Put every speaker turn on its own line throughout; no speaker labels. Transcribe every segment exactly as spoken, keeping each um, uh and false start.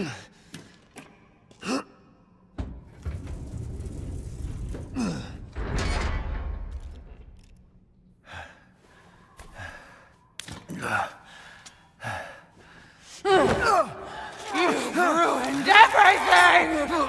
You've ruined everything!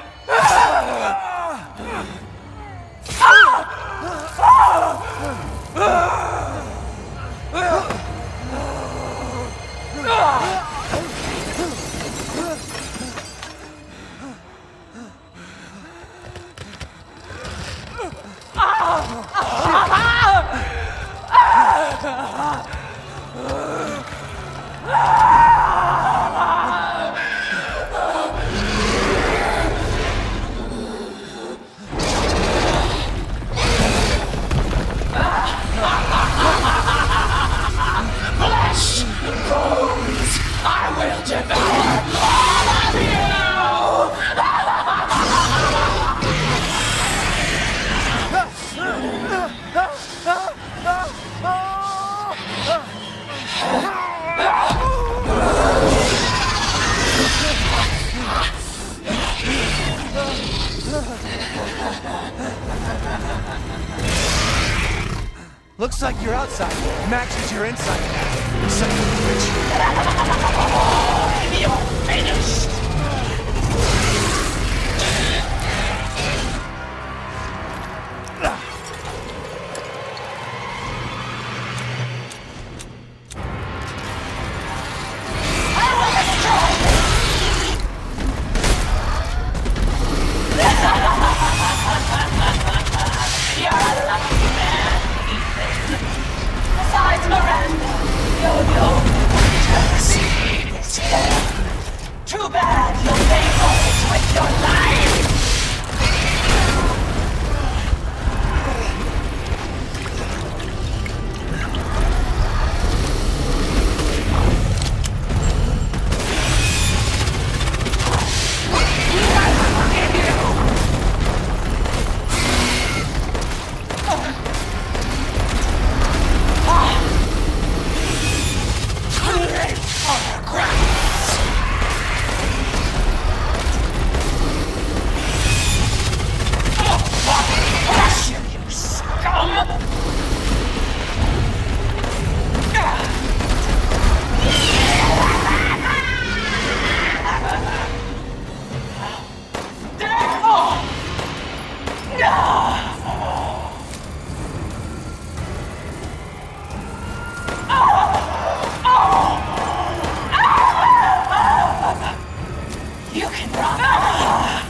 Looks like you're outside. Max is your inside now. Son of a bitch.
You're finished! Too bad you'll pay for it with your life! You can run!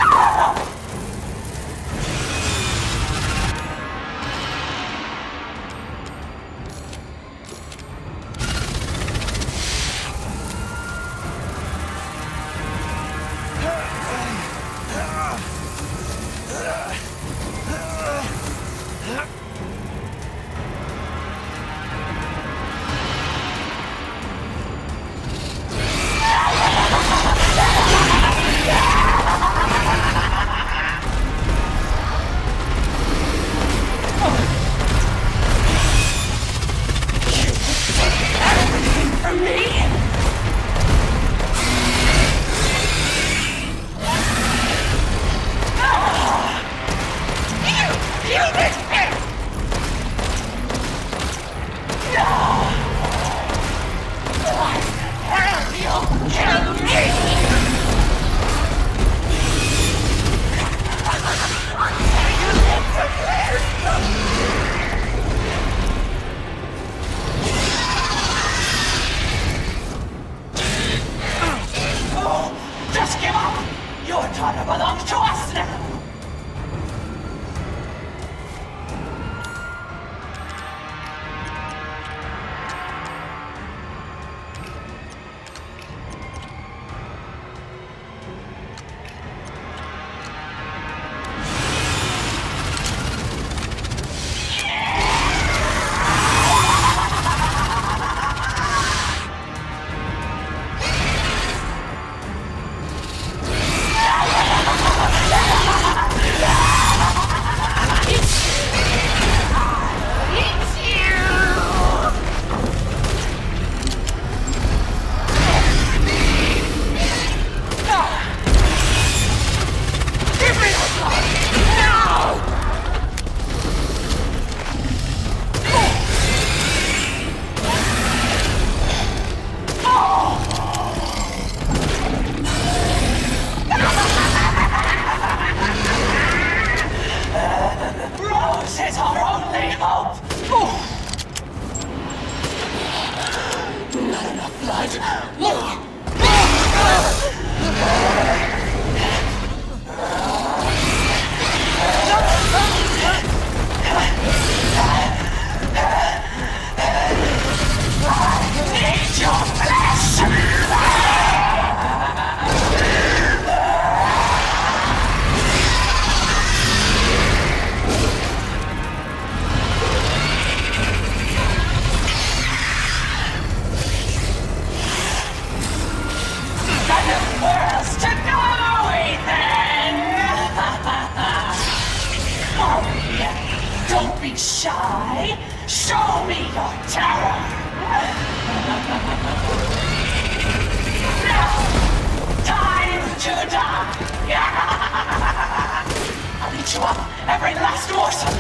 Just give up! Your daughter belongs to us now! I'll eat you up, every last morsel!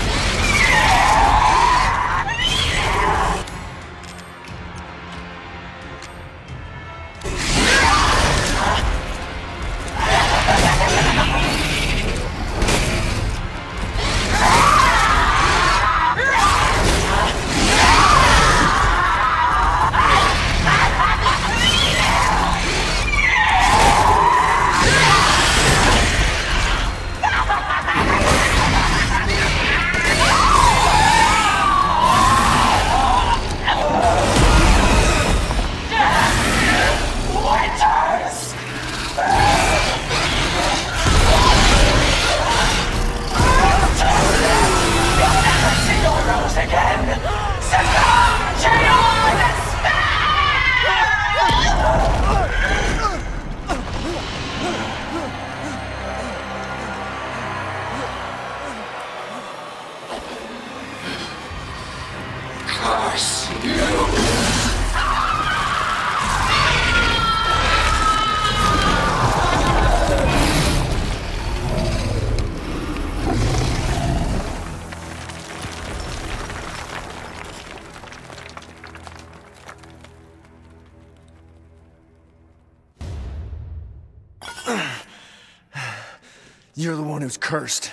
You're the one who's cursed.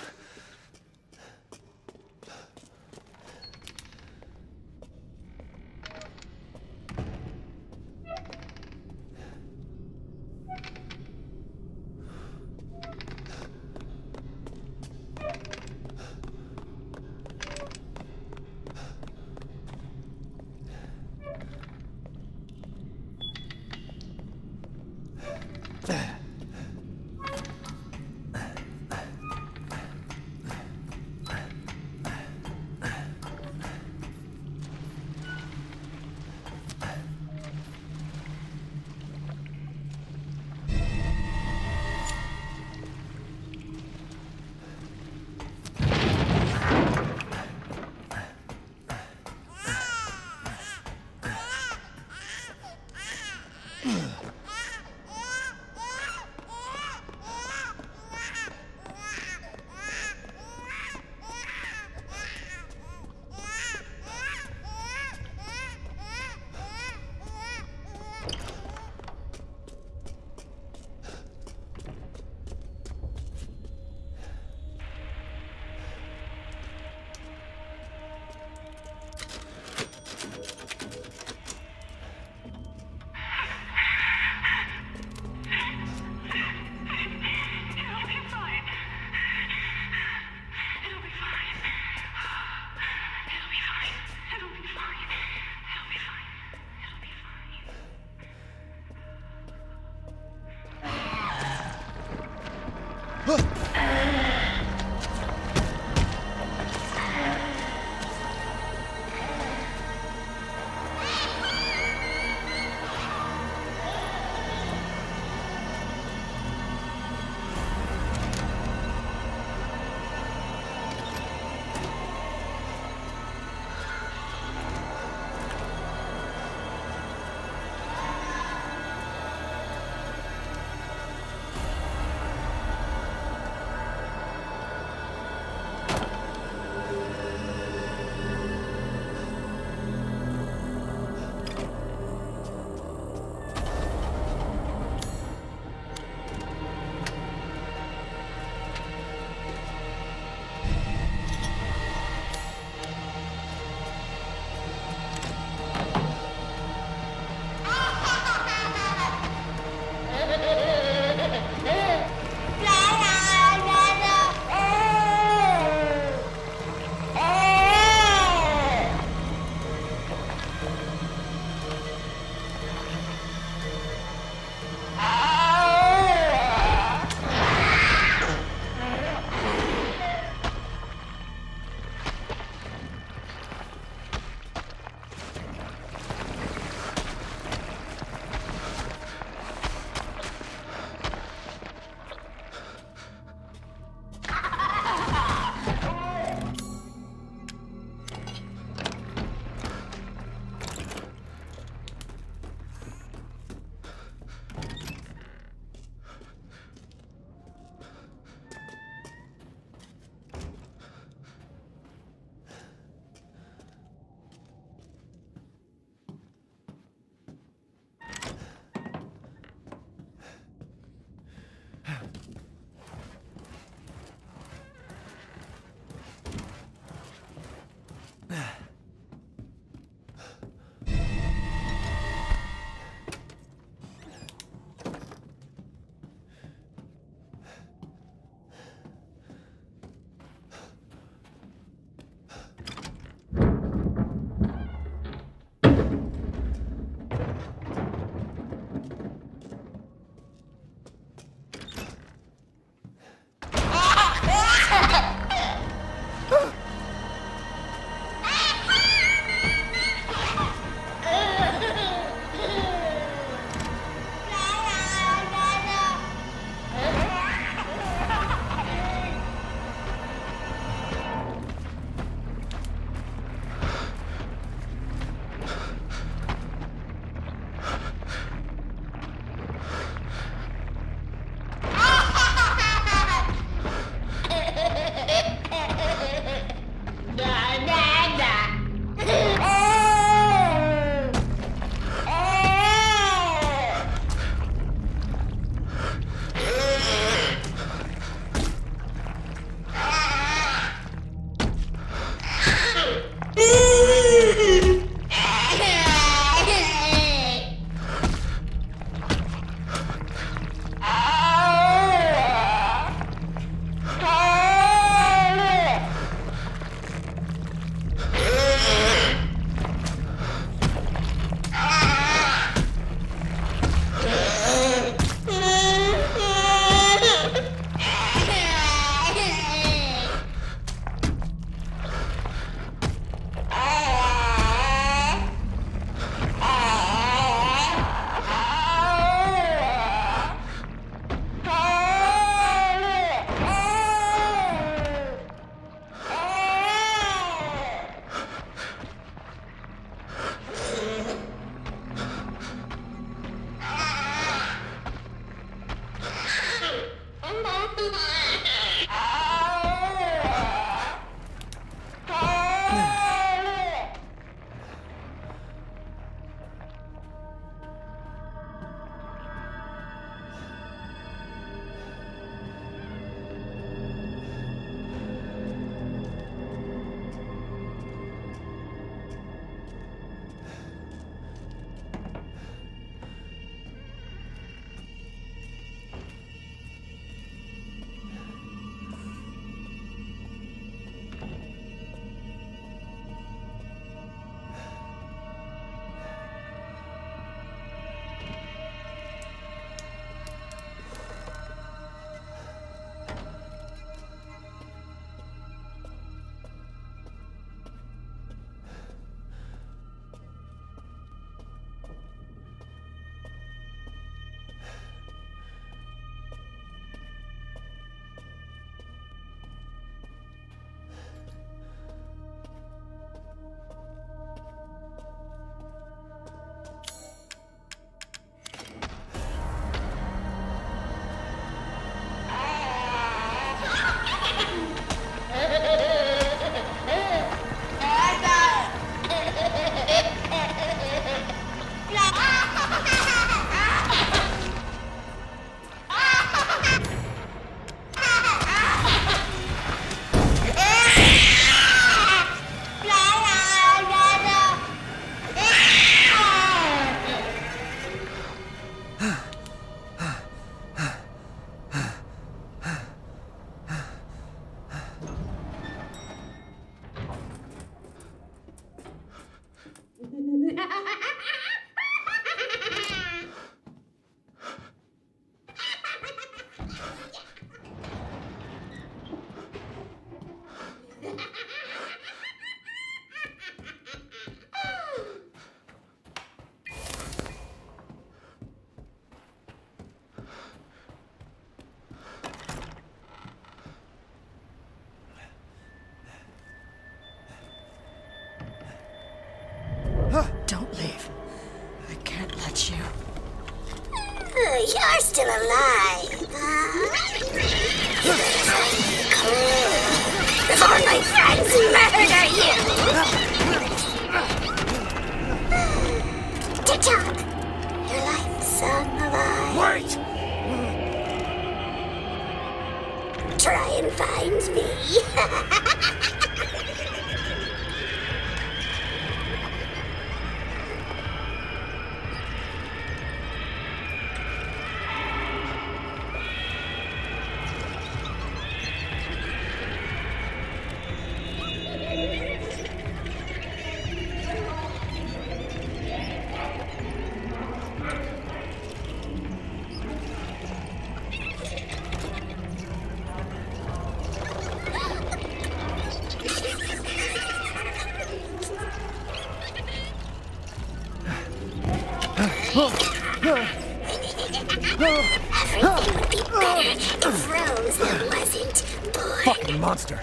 You're still alive, huh? Before my friends murder you! TikTok! Your life's song alive.
Wait!
Try and find me. Everything would be better if Rose wasn't born.
Fucking monster.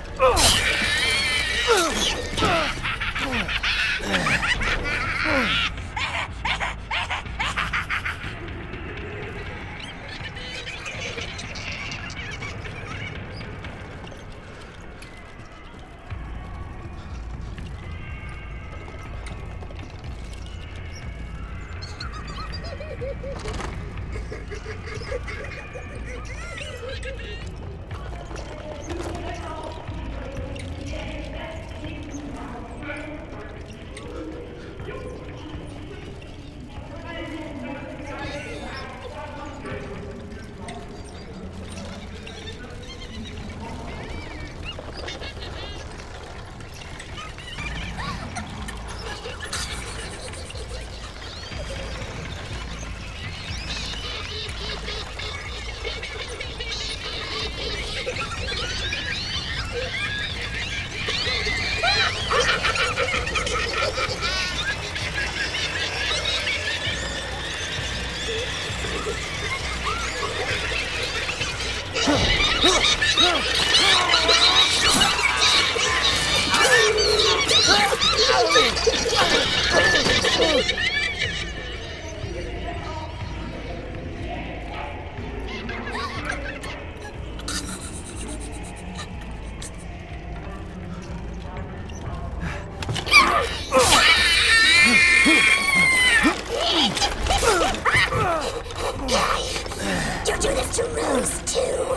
You do this to Rose, too.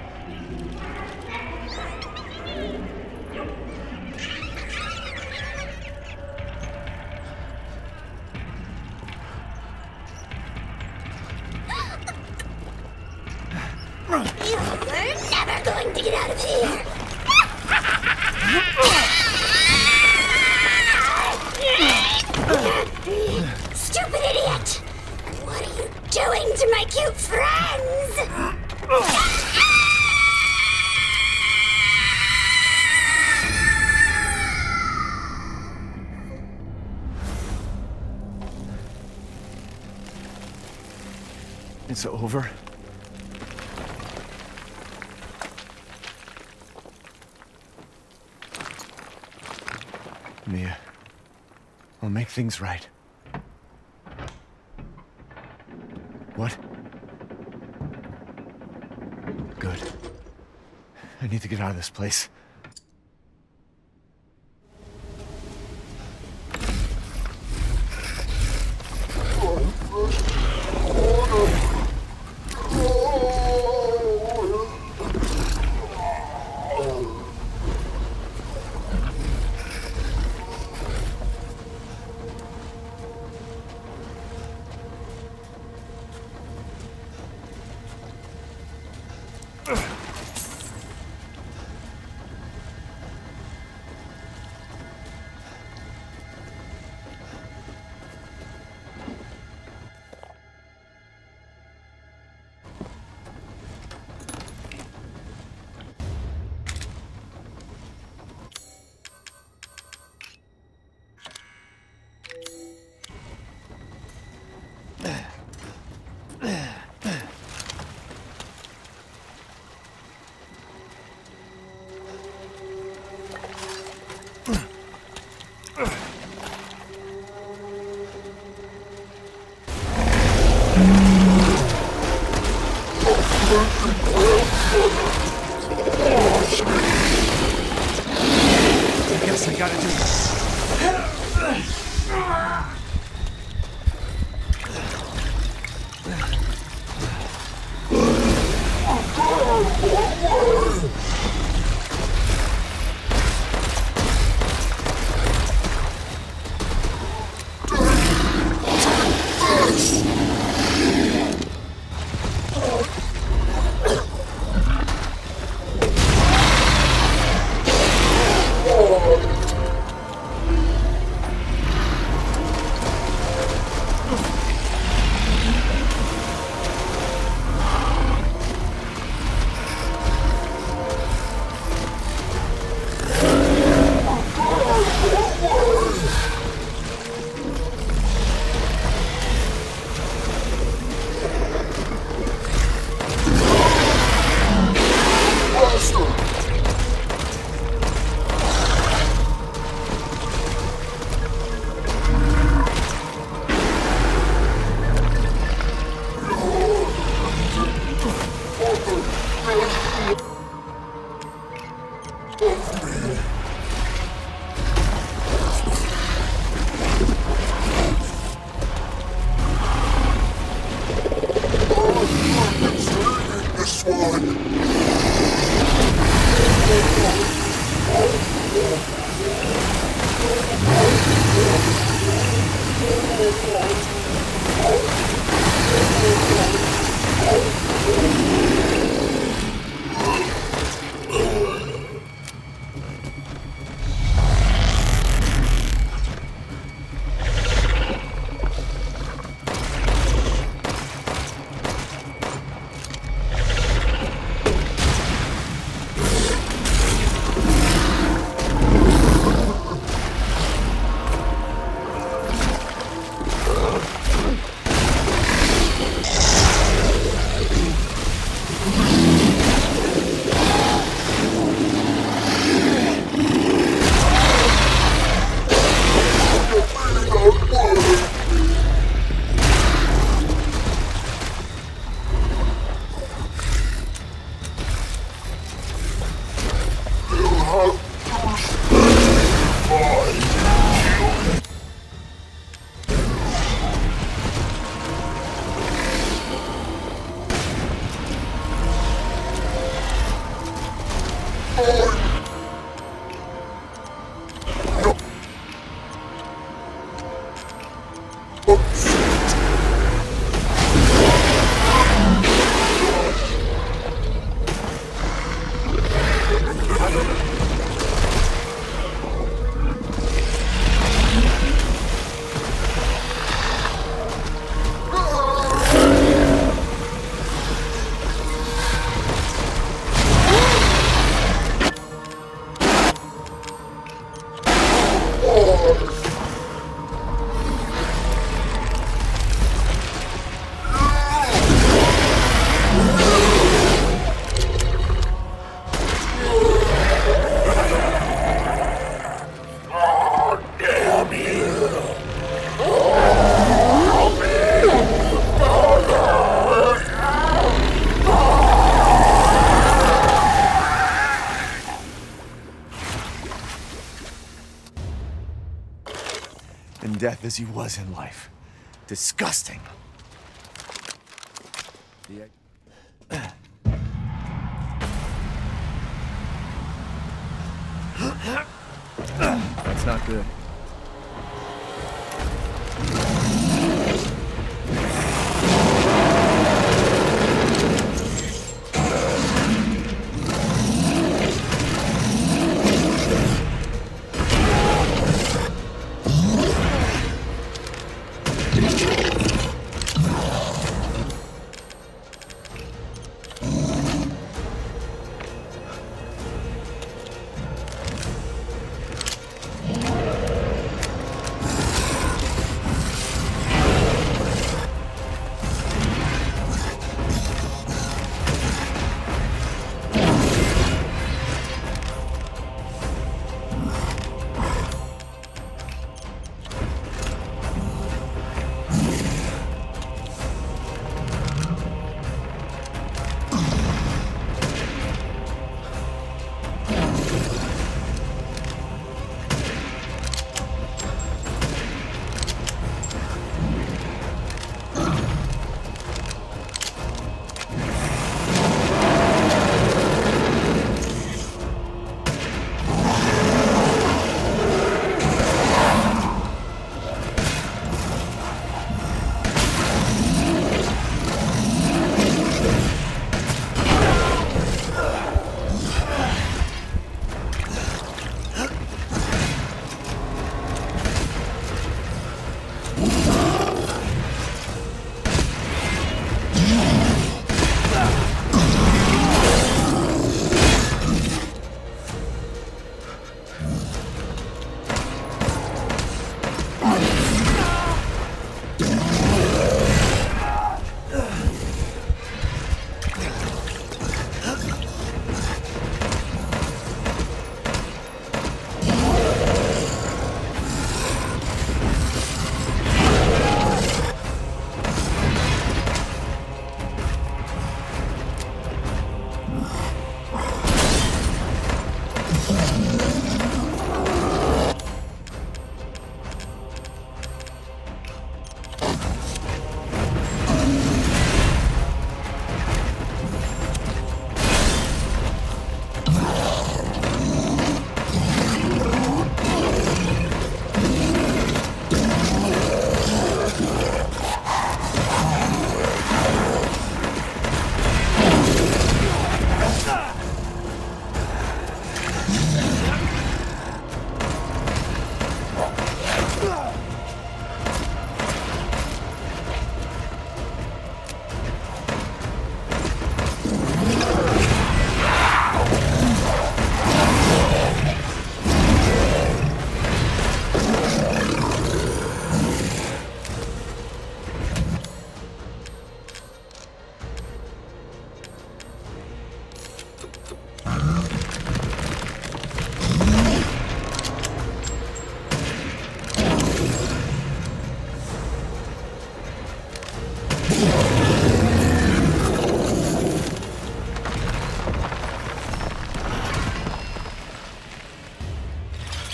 You were never going to get out of here. Stupid idiot! What are you doing to my cute friends?
It's over. Mia, I'll make things right. What? Good. I need to get out of this place. I guess I gotta do this. In death as he was in life. Disgusting. That's not good.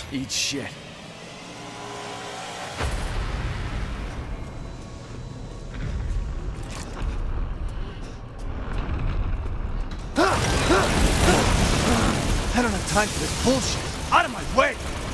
Eat shit. I don't have time for this bullshit. Out of my way!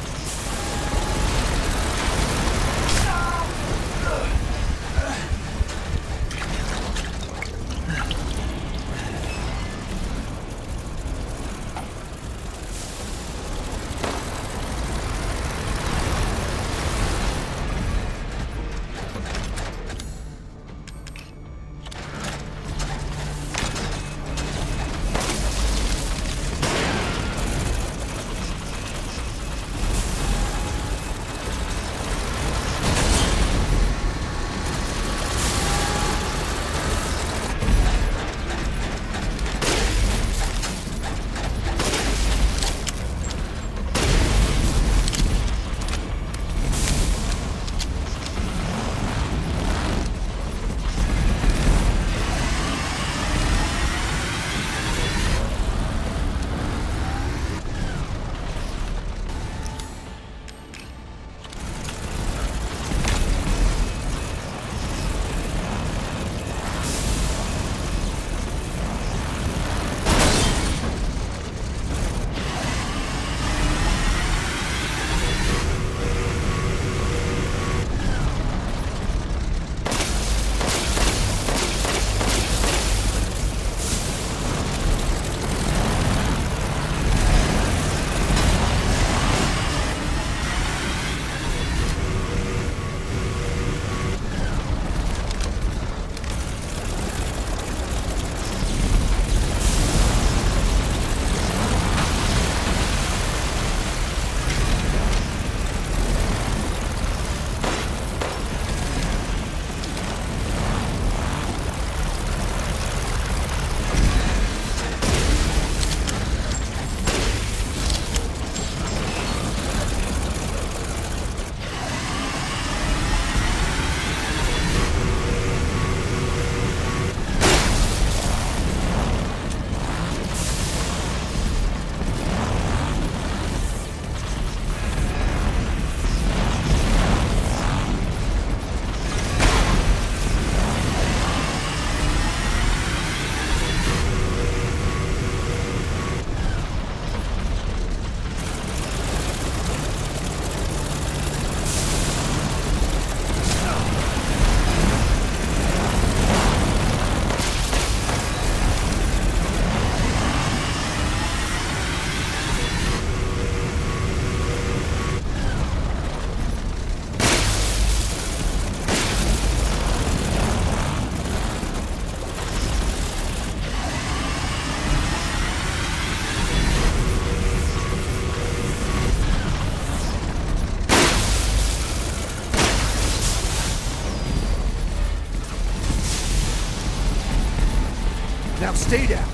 Now stay down.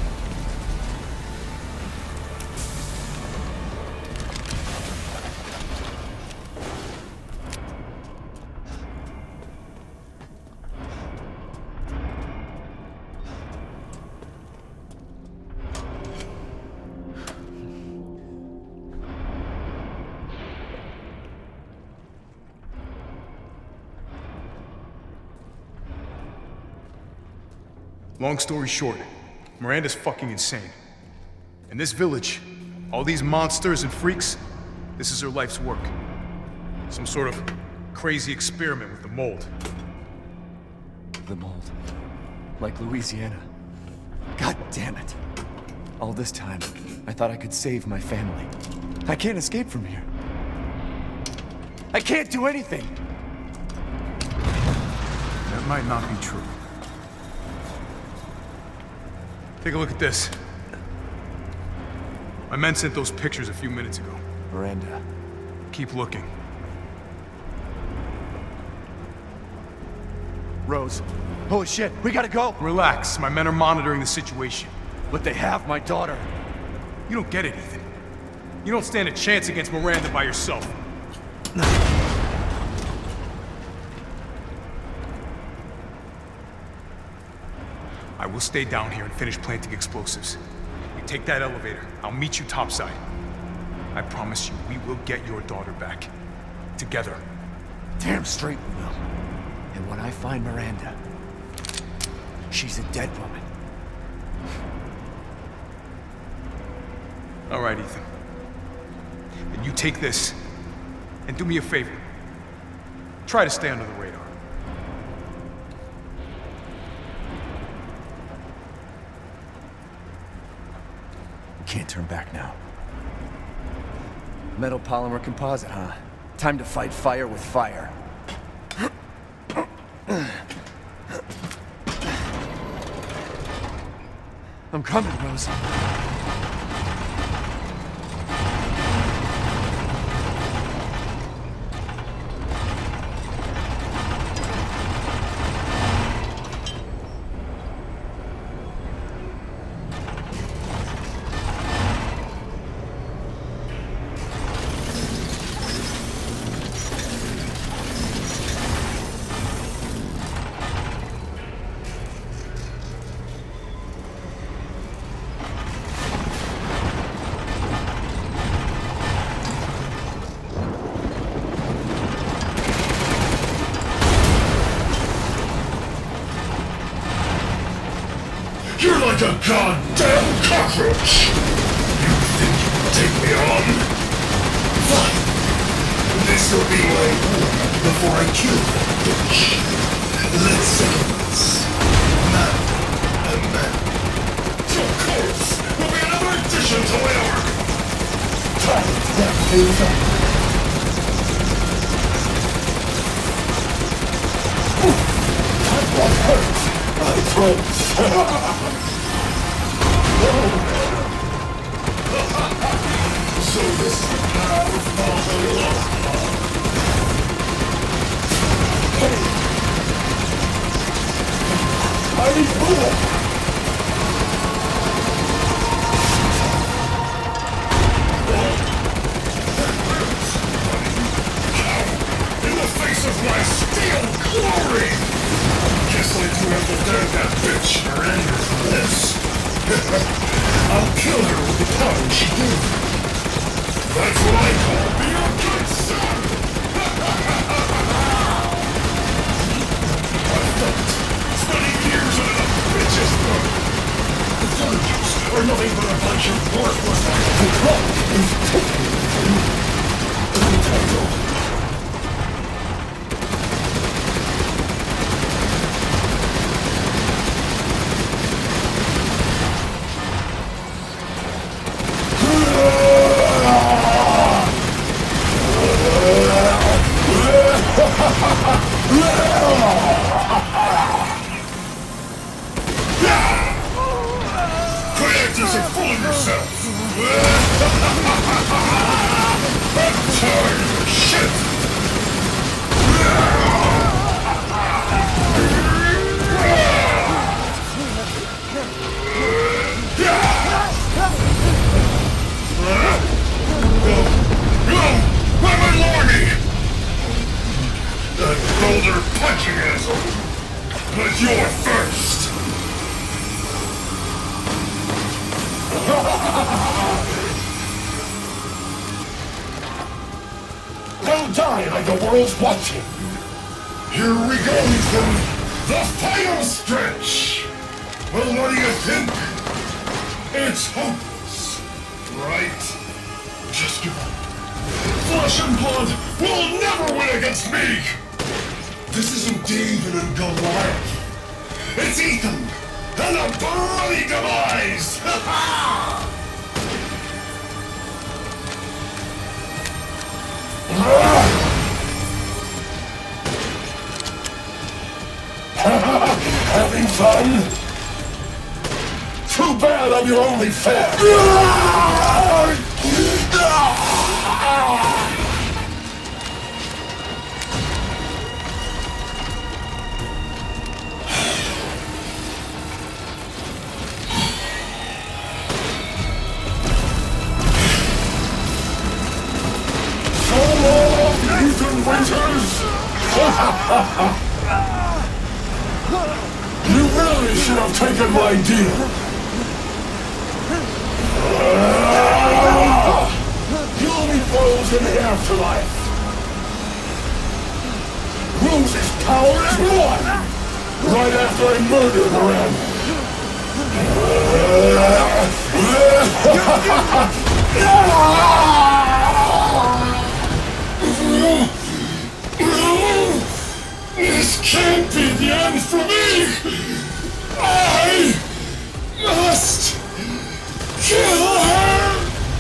Long story short, Miranda's fucking insane. And this village, all these monsters and freaks, this is her life's work. Some sort of crazy experiment with the mold.
The mold. Like Louisiana. God damn it. All this time, I thought I could save my family. I can't escape from here. I can't do anything!
That might not be true. Take a look at this. My men sent those pictures a few minutes ago.
Miranda.
Keep looking.
Rose. Holy shit, we gotta go!
Relax, my men are monitoring the situation.
But they have my daughter.
You don't get it, Ethan. You don't stand a chance against Miranda by yourself. I will stay down here and finish planting explosives. You take that elevator. I'll meet you topside. I promise you, we will get your daughter back. Together.
Damn straight we will. And when I find Miranda, she's a dead woman.
All right, Ethan. Then you take this, and do me a favor. Try to stay under the radar.
We can't turn back now. Metal polymer composite, huh? Time to fight fire with fire. I'm coming, Rose.
You're like a goddamn cockroach! You think you can take me on? Fine. This'll be my war before I kill that bitch. Let's settle this. Man and man. Of course! There'll be another addition to my arc! Time to wrap things up. Ooh, that one hurt! My throat! So this is how Father lost. Hey! Mighty fool! In the face of my steel glory! Guess I do understand that bitch Miranda's lips. I'll kill her with the power she gave me. That's what I call being a good son! I felt studying years in a bitch's throat. The villagers are nothing but a bunch of worthless The clock is ticking. Let me tell you. Quit acting fooling yourself! I'm tired of your shit! Where my lordy? That boulder punching asshole! But you're first! They'll die like the world's watching! Here we go, Ethan! The final stretch! Well, what do you think? It's hopeless, right? Just give up. Flesh and blood will never win against me! This isn't David and Goliath. It's Ethan and a bloody demise! Having fun? Too bad I'm your only fan! Ethan Winters! You really should have taken my deal! You to life. Rose's power is one! Right after I murdered Miranda. This can't be the end for me! I must kill her!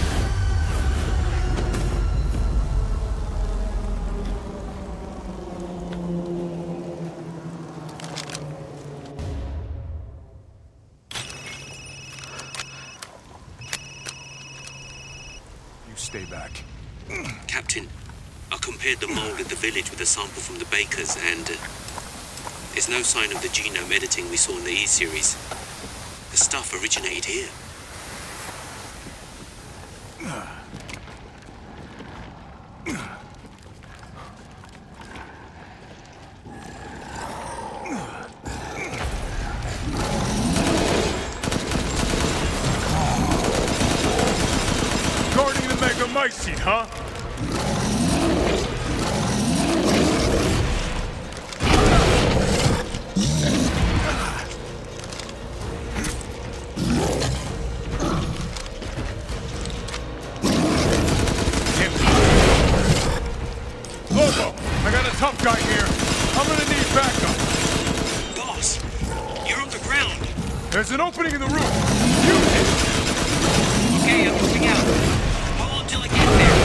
You stay back.
Captain, I compared the mold at the village with a sample from the bakers, and uh, there's no sign of the genome editing we saw in the E-series. The stuff originated here.
Guarding the Megamycete, huh? Lobo, I got a tough guy here. I'm gonna need backup.
Boss, you're on the ground.
There's an opening in the roof. Use it.
Okay, I'm moving out. Hold on till I get there.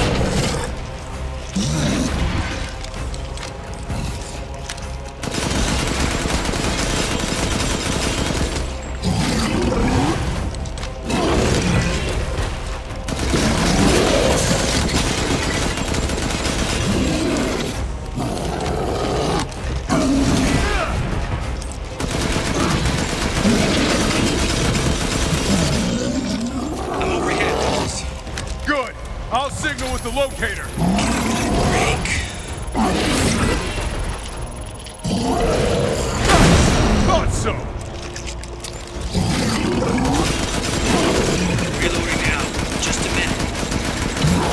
I'm overhead, boss.
Good. I'll signal with the locator.
Rick.
Thought so.
Reloading now. Just a minute.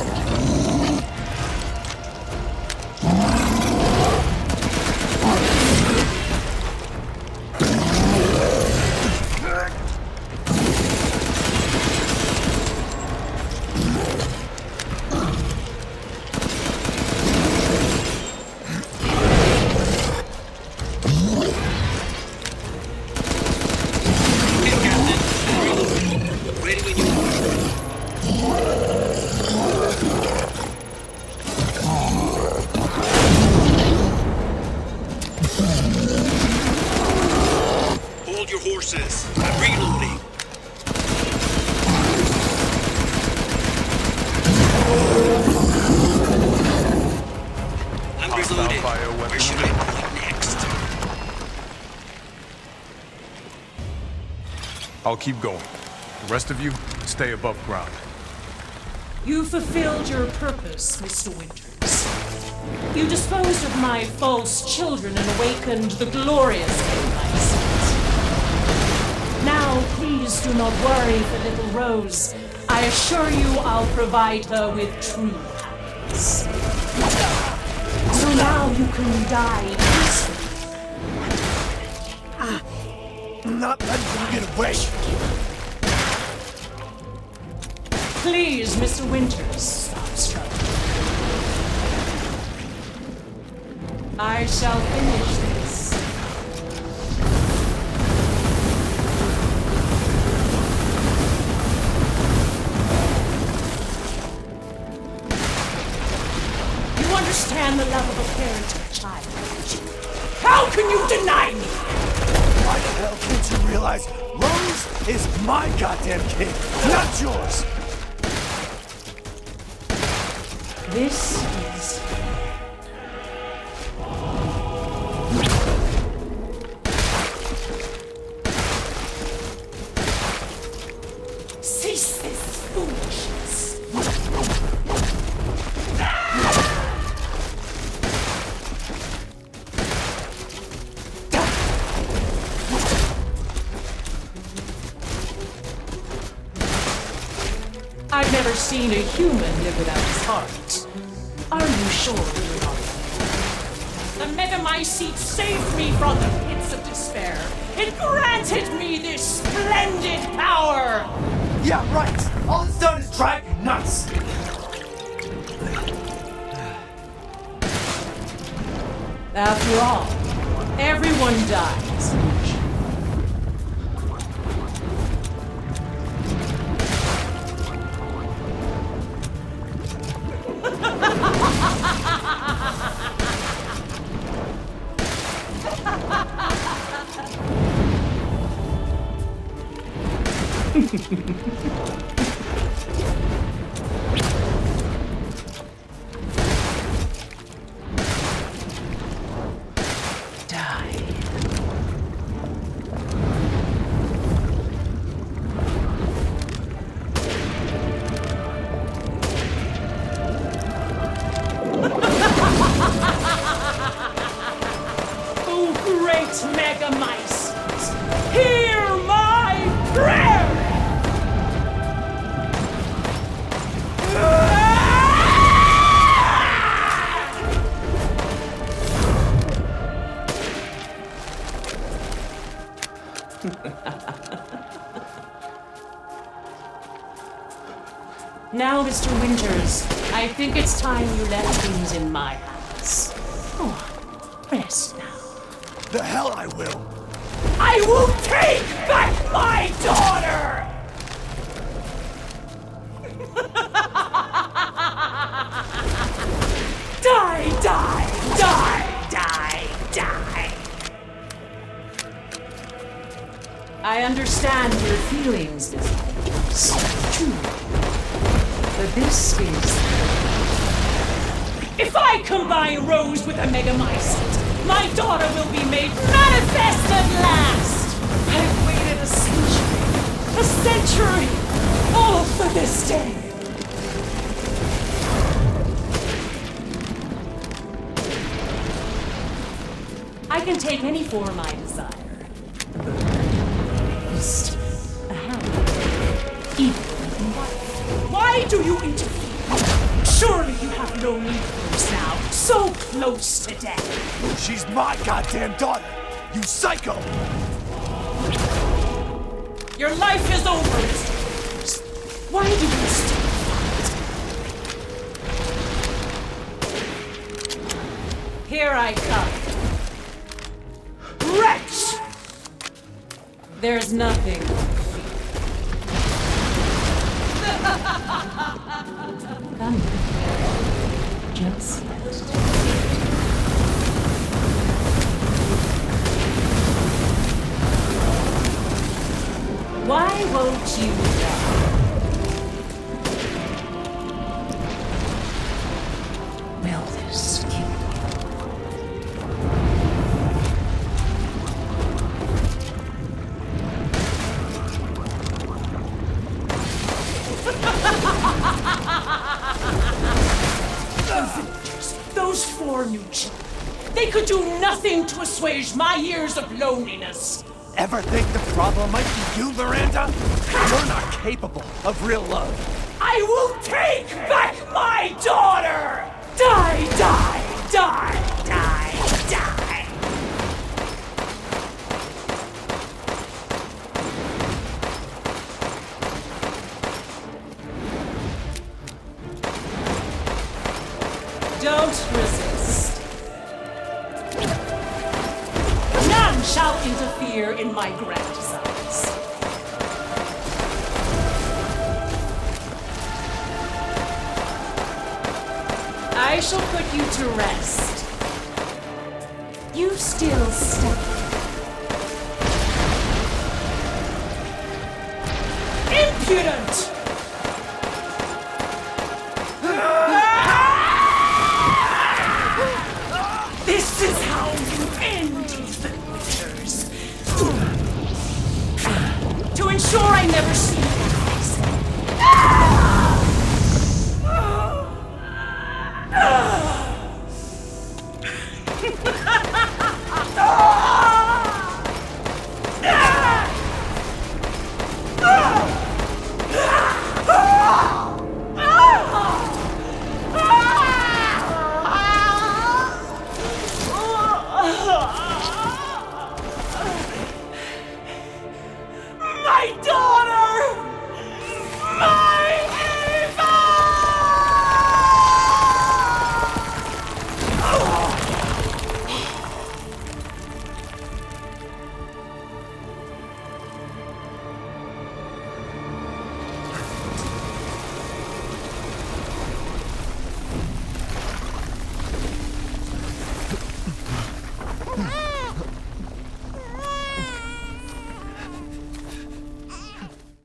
Hey, Captain. Reloading. Ready when you are. Hold your horses. I'm reloading. I'm
Hostile
reloaded.
bioweapon.
Where should I point next?
I'll keep going. The rest of you, stay above ground.
You fulfilled your purpose, Mister Winters. You disposed of my false children and awakened the glorious Megamycete. Now, please do not worry for little Rose. I assure you I'll provide her with true happiness. So now you can die peacefully.
I'm not letting you get away.
Please, Mister Winters, stop struggling. I shall finish this. You understand the love of a parent and a child, don't you? How can you deny me?
Why the hell can't you realize Rose is my goddamn kid, not yours?
This is... Cease this foolishness. I've never seen a human live without his heart. Are you sure you're not? The Megamycete saved me from the pits of despair. It granted me this splendid power!
Yeah, right! All it's done is drive you nuts!
After all, everyone dies. Megamycete, hear my prayer! Now, Mister Winters, I think it's time you left things in my hands. Oh, rest now.
The hell I will!
I will take back my daughter! Die, die, die, die, die! I understand your feelings, Miss Winters. True. But this is... If I combine Rose with a Megamycete, my daughter will be made manifest at last! I've waited a century, a century, all for this day! I can take any form I desire. A bird, a beast, a hound, even a wife. Why do you interfere? Surely you have no need for us now, so close to death.
She's my goddamn daughter, you psycho!
Your life is over, Mister Winters. Why do you still fight? Here I come. Wretch! There's nothing. Come. Just rest. Why won't you die? Will this kill you? Those four new children, they could do nothing to assuage my years of loneliness.
Ever think the problem might be you, Miranda? You're not capable of real love.
I will take back my daughter! Die, die, die, die, die! Don't resist. None shall interfere in my grand designs. I shall put you to rest. You still stay. Impudent! This is how you end, Ethan Winters. To ensure I never